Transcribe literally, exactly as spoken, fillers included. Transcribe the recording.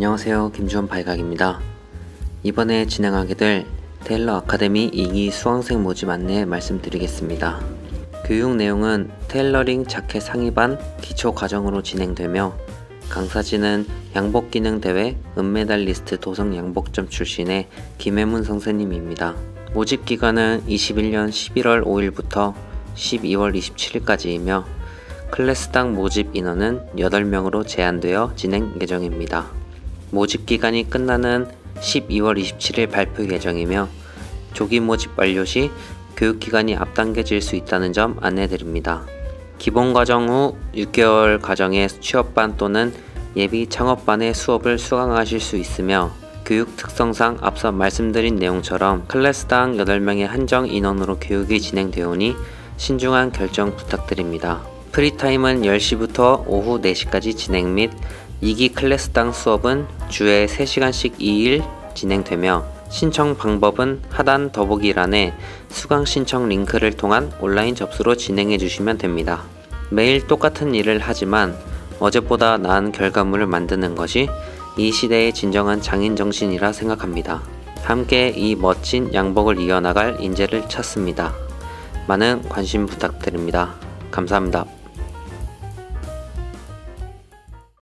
안녕하세요. 김주원 발각입니다. 이번에 진행하게 될 테일러 아카데미 이 기 수강생 모집 안내 말씀드리겠습니다. 교육 내용은 테일러링 자켓 상의반 기초 과정으로 진행되며 강사진은 양복기능대회 은메달리스트 도성 양복점 출신의 김혜문 선생님입니다. 모집 기간은 이십일 년 십일월 오일부터 십이월 이십칠일까지이며 클래스당 모집 인원은 여덟 명으로 제한되어 진행 예정입니다. 모집 기간이 끝나는 십이월 이십칠일 발표 예정이며 조기 모집 완료 시 교육기간이 앞당겨질 수 있다는 점 안내드립니다. 기본 과정 후 육 개월 과정의 취업반 또는 예비 창업반의 수업을 수강하실 수 있으며 교육 특성상 앞서 말씀드린 내용처럼 클래스당 여덟 명의 한정 인원으로 교육이 진행되오니 신중한 결정 부탁드립니다. 프리타임은 열 시부터 오후 네 시까지 진행 및 이 기 클래스당 수업은 주에 세 시간씩 이 일 진행되며 신청 방법은 하단 더보기란에 수강 신청 링크를 통한 온라인 접수로 진행해 주시면 됩니다. 매일 똑같은 일을 하지만 어제보다 나은 결과물을 만드는 것이 이 시대의 진정한 장인정신이라 생각합니다. 함께 이 멋진 양복을 이어나갈 인재를 찾습니다. 많은 관심 부탁드립니다. 감사합니다.